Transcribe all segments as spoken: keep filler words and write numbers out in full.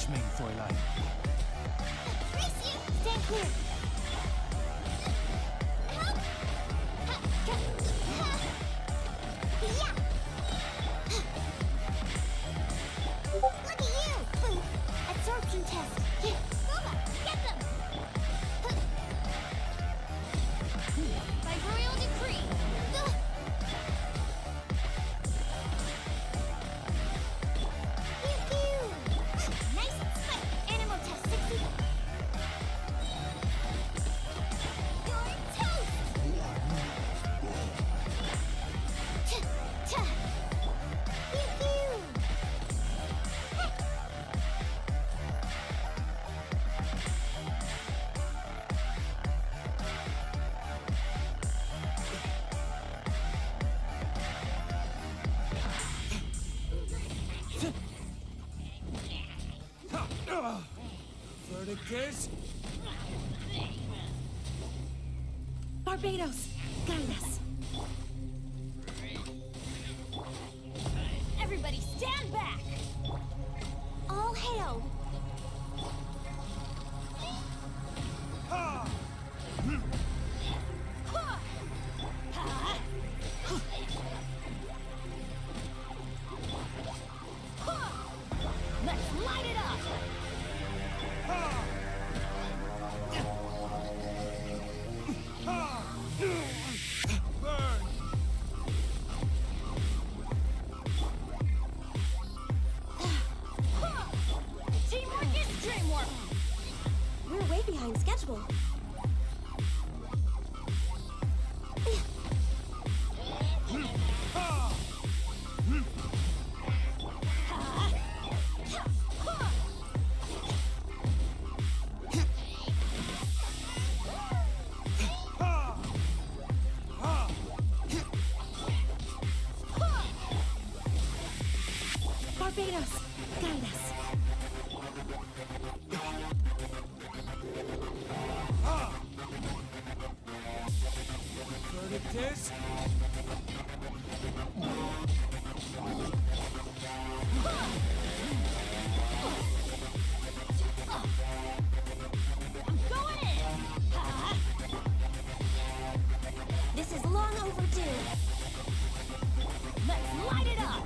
wish me, Fräulein. Race you! Stand clear! Help! Ha! Ka! Ha! Yeah! Look at you! Boom! Absorption test! Yeah! Boba! Get them! By royal decree! Ugh. Pew pew! Nice spike! Animal test sixty. You're toast! Cha! Cha! Pew pew! Verdict is... Barbados, guide us. Everybody stand back! All hail! Ha! Ha! Let's light it up! Burn! Teamwork is dreamwork! We're way behind schedule. Barbados, guide us. Verdict is... I'm going in! This is long overdue. Let's light it up!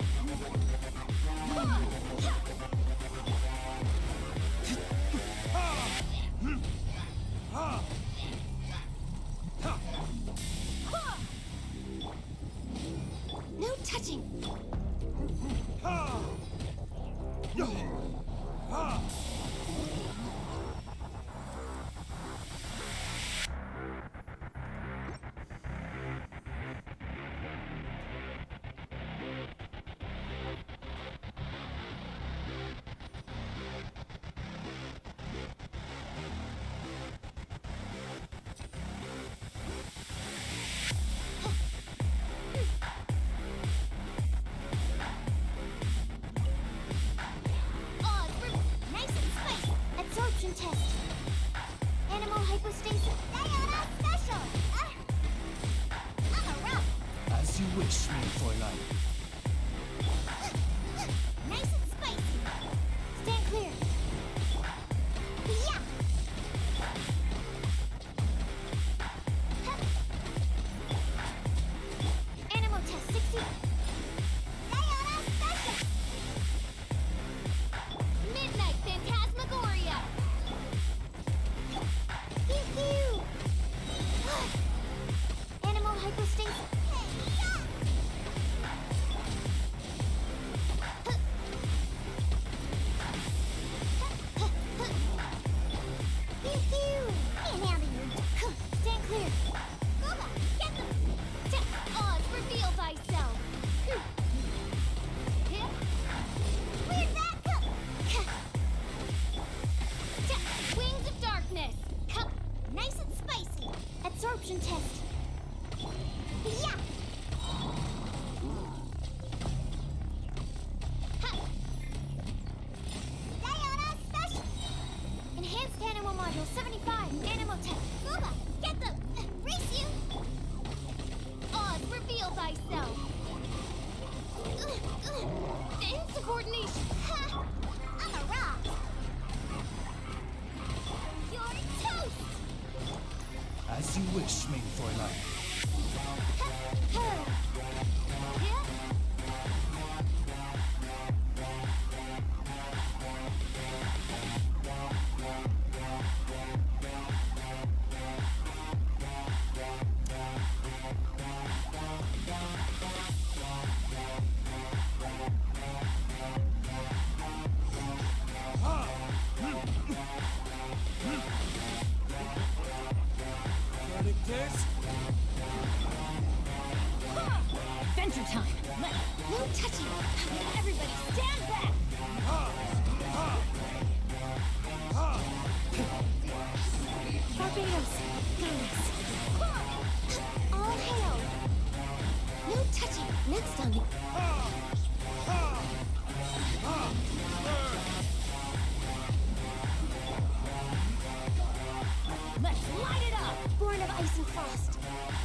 No touching. Absorption test. Animal hypostasis. Diana special. Uh, I'm a rock. As you wish me, Fräulein. Nice and spicy. Stand clear. Yeah. Hup. Animal test sixty. Diana special. Midnight Phantasmagoria. Pew pew! Animal hypostasis. Pew pew! Get out of here! Stand clear! Boba, get them! Oz, reveal thyself! Where'd that come? Wings of darkness! Nice and spicy! Absorption test! Yeah! Ha! Diana special! Enhanced animal module seventy-five! Animal test! Boba, get them! Race you! Oz, reveal thyself! Insubordination! Ha! I'm a rock! As you wish, mein Fräulein. Verdict is... Adventure time! Let No touching! everybody stand back! Barbados, guide us. All hail! No touching! Next on me. Let's light it up! Born of ice and frost.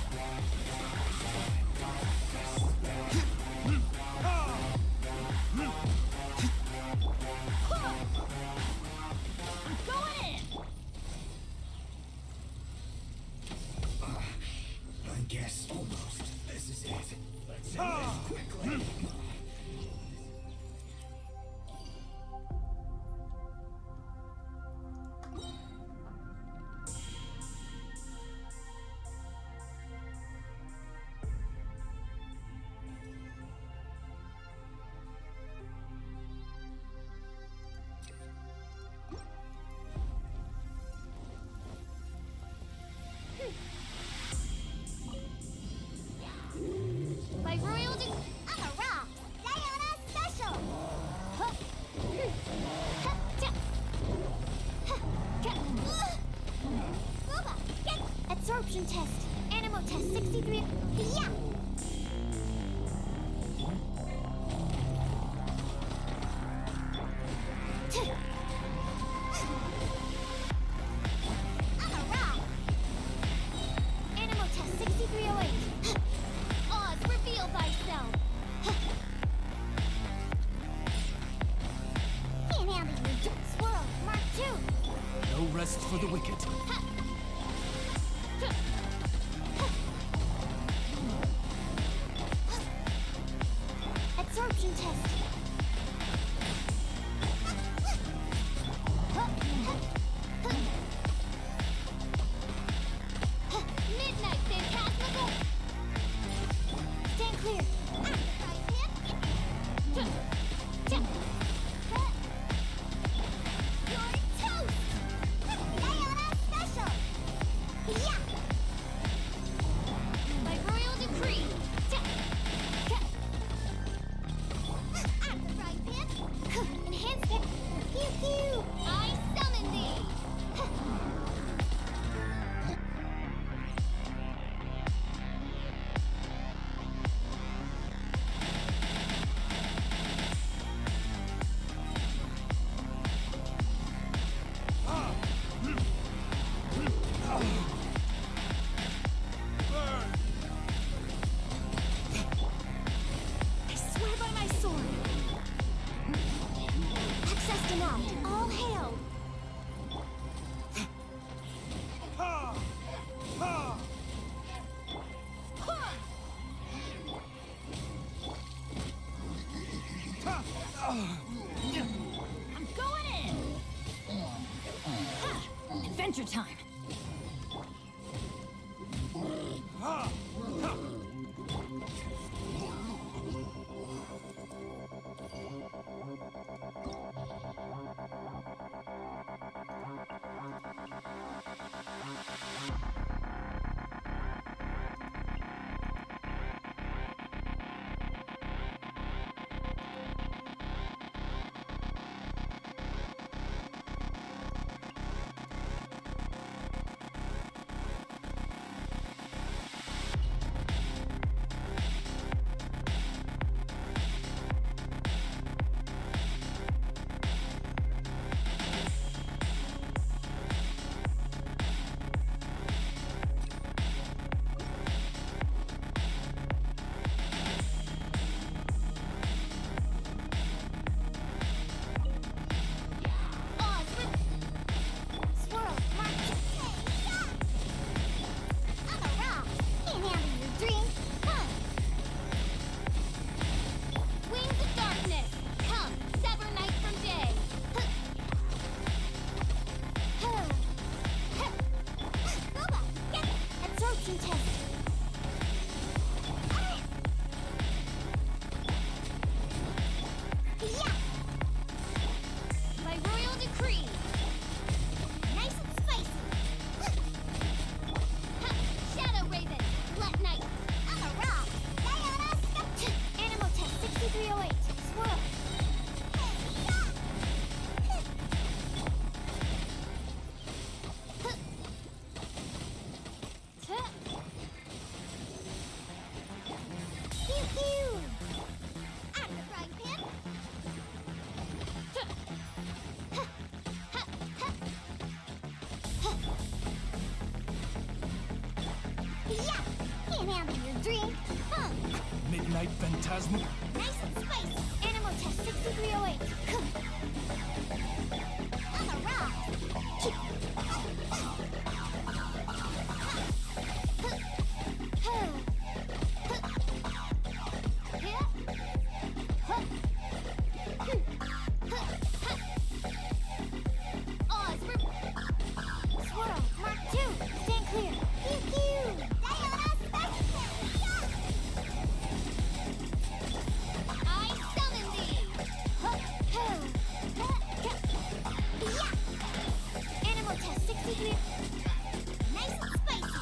I'm going in! I guess almost. This is it. Let's end this quickly. By royal de- I'm a rock! Diana special! Huh. Huh. Cha. Huh. Ca- uh. Booba, get absorption test. Animal test sixty-three. Yeah! Tuh. I'm a rock! Animal test sixty-three oh eight. Oz, reveal thyself! Can't handle your j- swirl, Mark two! No rest for the wicked. Absorption test. Midnight Phantasmical! Stand clear! You're toast! Diana special! Yeah! By royal decree! I'm the right pin! Enhanced it! Pew pew! I summon thee! Burn! I swear by my sword. Access denied. All hail! Ha! Ha! I'm going in! Ha! Adventure time! Ha! Ha! Phantasma. Nice and spicy. Animal test sixty-three oh eight. I'm a rock. Swirl, Mark two. Stand clear. Pew pew. Diana Special. I summon thee! Yeah! Animal test sixty-three. Nice and spicy.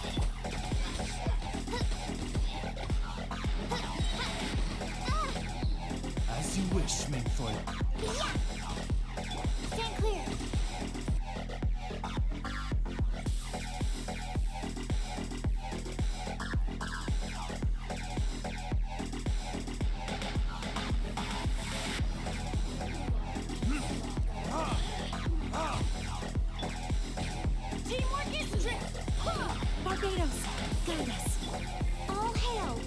As you wish, Mainfoil. Yeah! Stand clear. Teamwork is drift. Barbados, guide us. All hail!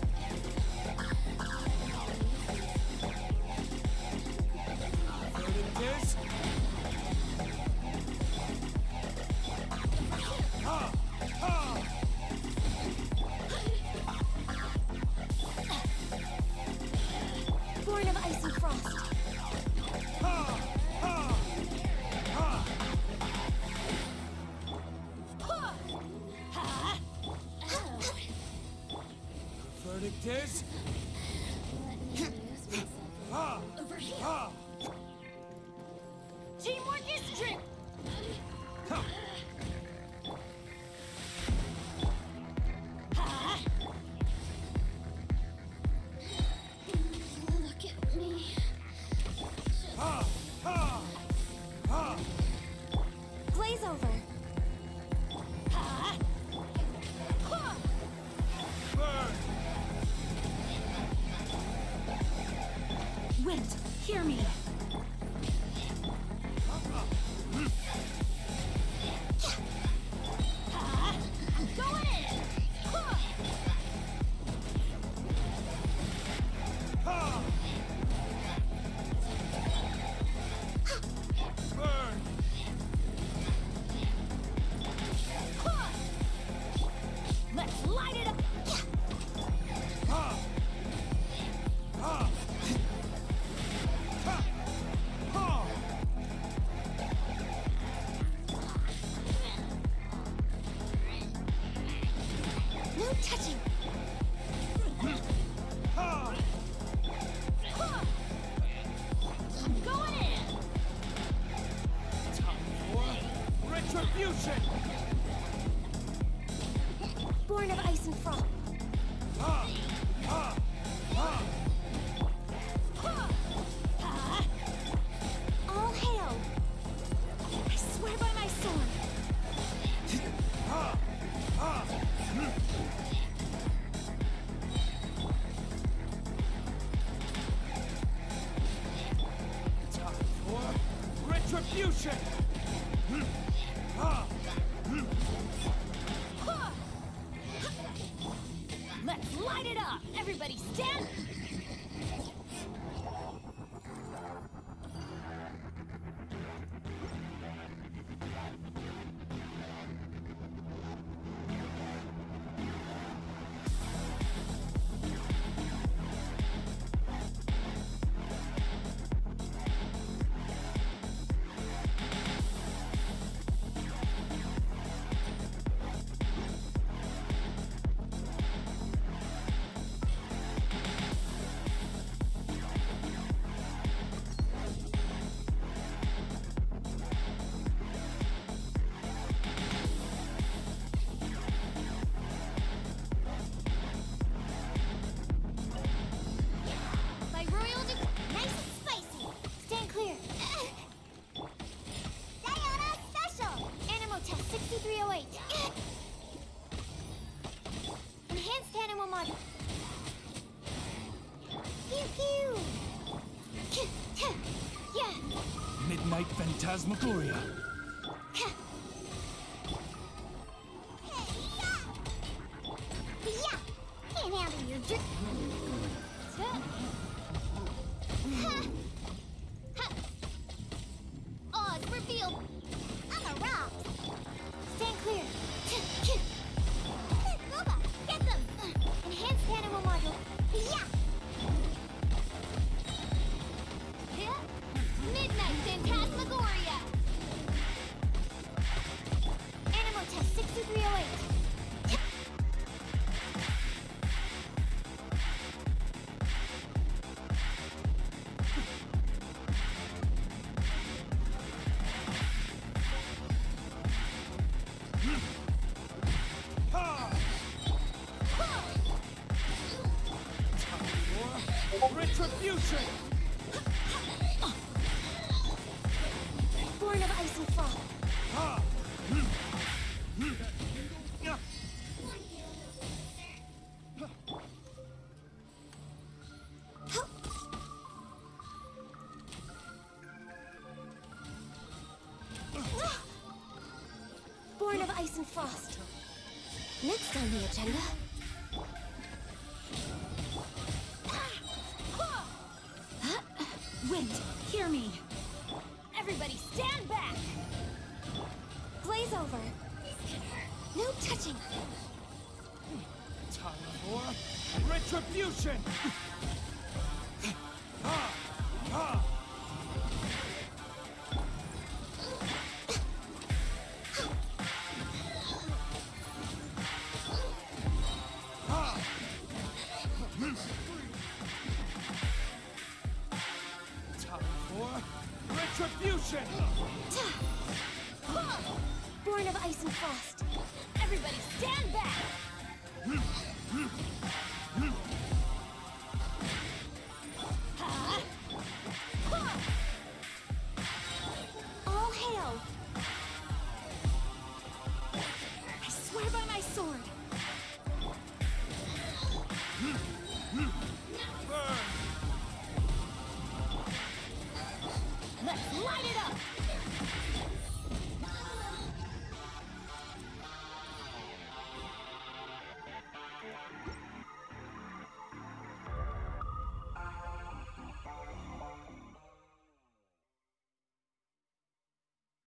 Verdict is... Ha! Ha! Born of ice and frost. Ha! Ha! Ha! Verdict is... Ha! Ha! Teamwork is drift. Ha! Look at me. Ha! Ha! Ha! Glaze over. Burn! Wind, hear me. I'm going in. Ha! Burn! Let's light it up. Ha! Ha! Ha! Ha! No touching. Ha! I'm going in. Time for retribution! Born of ice and frost. Ha! Ha! Ha! All hail. I swear by my sword. Ha! Ha! Time for retribution! Ha! Let's light it up. Everybody stand. By royal de- nice and spicy. Stand clear. Diana Special. Animal test sixty-three oh eight. Enhanced animal model. Pew pew. Yeah. Midnight Phantasmagoria. Yeah. Can't handle your dr- Odds revealed. I'm a rock. Stand clear. Boba, get them. Enhanced animal module. Yeah. Midnight Phantasmagoria. Animal test sixty-three oh eight. Retribution! Born of ice and frost. Ha! Born of ice and frost. Next on the agenda. Wind, hear me. Everybody stand back. Blaze over. No touching. Time for retribution! Ha! Ha! Ha! Time for retribution! Born of ice and frost. Everybody stand back.